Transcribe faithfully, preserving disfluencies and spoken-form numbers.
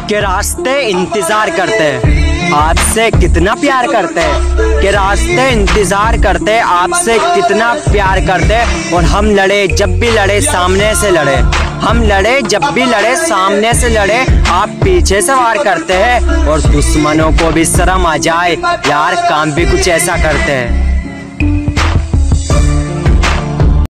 के रास्ते इंतजार करते हैं आपसे कितना प्यार करते हैं, के रास्ते इंतजार करते आपसे कितना प्यार करते। और हम लड़े जब भी लड़े सामने से लड़े, हम लड़े जब भी लड़े सामने से लड़े, आप पीछे से वार करते हैं। और दुश्मनों को भी शर्म आ जाए यार, काम भी कुछ ऐसा करते हैं।